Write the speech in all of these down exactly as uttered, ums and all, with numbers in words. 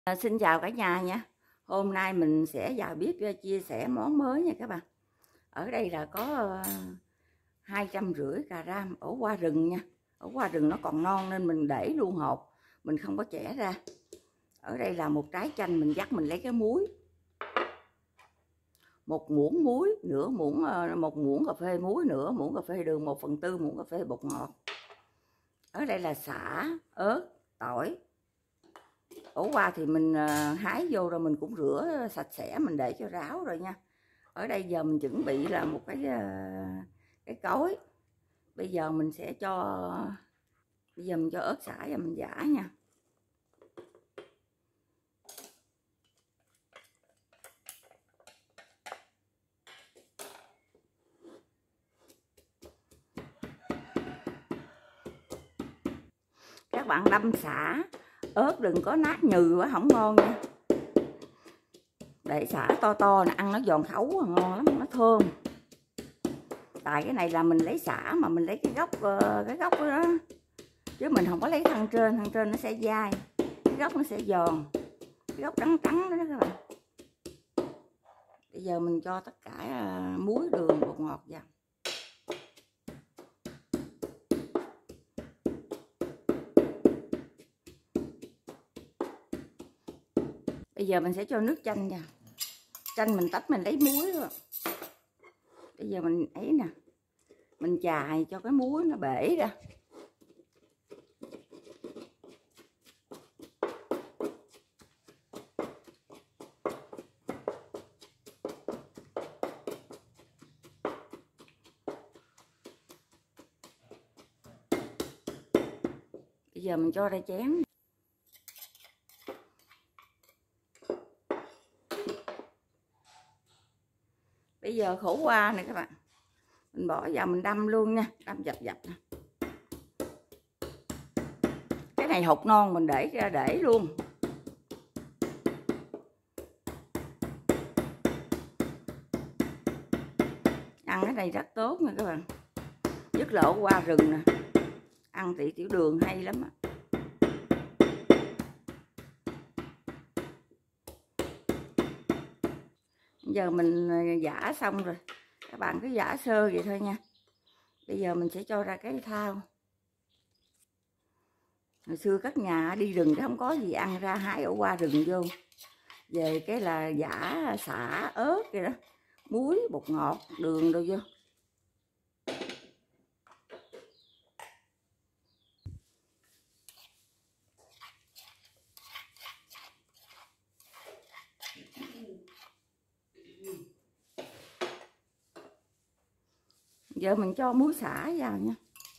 À, xin chào cả nhà nha. Hôm nay mình sẽ vào bếp chia sẻ món mới nha các bạn. Ở đây là có hai trăm rưỡi cà ram ổ qua rừng nha. Ổ qua rừng nó còn non nên mình để luôn hột, mình không có chẻ ra. Ở đây là một trái chanh, mình dắt mình lấy cái muối, một muỗng muối, nửa muỗng một muỗng cà phê muối, nửa muỗng cà phê đường, một phần tư muỗng cà phê bột ngọt. Ở đây là sả, ớt, tỏi. Ổ qua thì mình hái vô rồi mình cũng rửa sạch sẽ, mình để cho ráo rồi nha. Ở đây giờ mình chuẩn bị là một cái cái cối. Bây giờ mình sẽ cho bây giờ mình cho ớt sả và mình giã nha. Các bạn đâm xả ớt đừng có nát nhừ quá, không ngon nha. Để xả to to nè, ăn nó giòn khấu ngon lắm, nó thơm. Tại cái này là mình lấy xả mà mình lấy cái gốc cái gốc đó, chứ mình không có lấy thân trên, thân trên nó sẽ dai, cái gốc nó sẽ giòn, cái gốc trắng trắng đó, đó các bạn. Bây giờ mình cho tất cả muối, đường, bột ngọt vào. Bây giờ mình sẽ cho nước chanh vào. Chanh mình tách mình lấy muối rồi. Bây giờ mình ấy nè, mình chài cho cái muối nó bể ra. Bây giờ mình cho ra chén. Bây giờ khổ qua này các bạn, mình bỏ vào mình đâm luôn nha, đâm dập dập nè. Cái này hột non mình để ra để luôn. Ăn cái này rất tốt nha các bạn, nhất là ổ qua rừng nè, ăn tỷ tiểu đường hay lắm á. Giờ mình giã xong rồi, các bạn cứ giã sơ vậy thôi nha. Bây giờ mình sẽ cho ra cái thau. Hồi xưa các nhà đi rừng cái không có gì ăn, ra hái ổ qua rừng vô, về cái là giã xả ớt vậy đó, muối, bột ngọt, đường đồ vô. Giờ mình cho muối xả vào nha.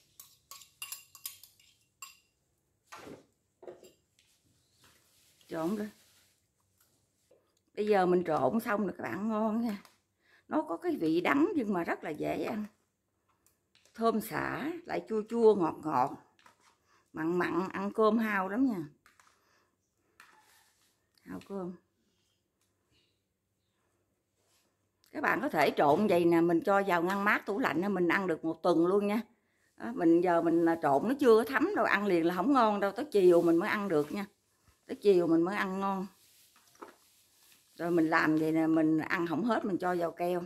Trộn rồi. Bây giờ mình trộn xong rồi các bạn, ngon nha. Nó có cái vị đắng nhưng mà rất là dễ ăn. Thơm xả, lại chua chua ngọt ngọt, mặn mặn, ăn cơm hao lắm nha. Hao cơm. Các bạn có thể trộn vậy nè, mình cho vào ngăn mát tủ lạnh, mình ăn được một tuần luôn nha. Đó, mình giờ mình trộn nó chưa thấm đâu, ăn liền là không ngon đâu, tới chiều mình mới ăn được nha. Tới chiều mình mới ăn ngon. Rồi mình làm vậy nè, mình ăn không hết mình cho vào keo.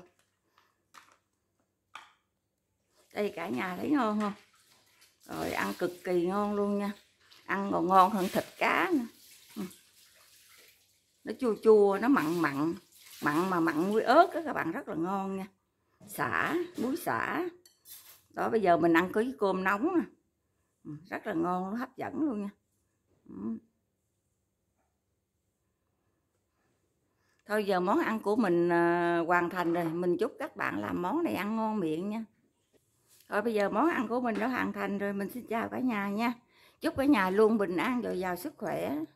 Đây cả nhà thấy ngon không? Rồi ăn cực kỳ ngon luôn nha. Ăn còn ngon hơn thịt cá nữa. Nó chua chua, nó mặn mặn, mặn mà mặn muối ớt đó các bạn, rất là ngon nha. Xả, muối xả. Đó, bây giờ mình ăn với cơm nóng nè, rất là ngon, nó hấp dẫn luôn nha. Thôi giờ món ăn của mình hoàn thành rồi, mình chúc các bạn làm món này ăn ngon miệng nha. Thôi bây giờ món ăn của mình đã hoàn thành rồi, mình xin chào cả nhà nha. Chúc cả nhà luôn bình an dồi dào sức khỏe.